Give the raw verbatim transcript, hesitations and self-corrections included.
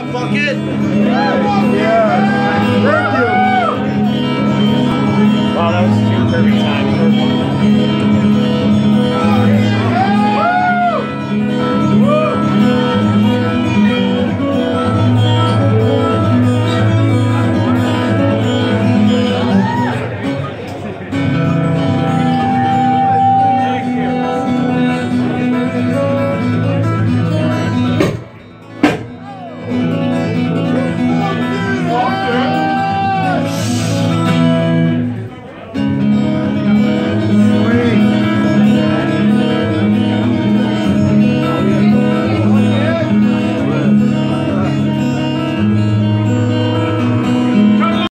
Bucket. Yeah. Thank you. Wow, that was too perfect timing.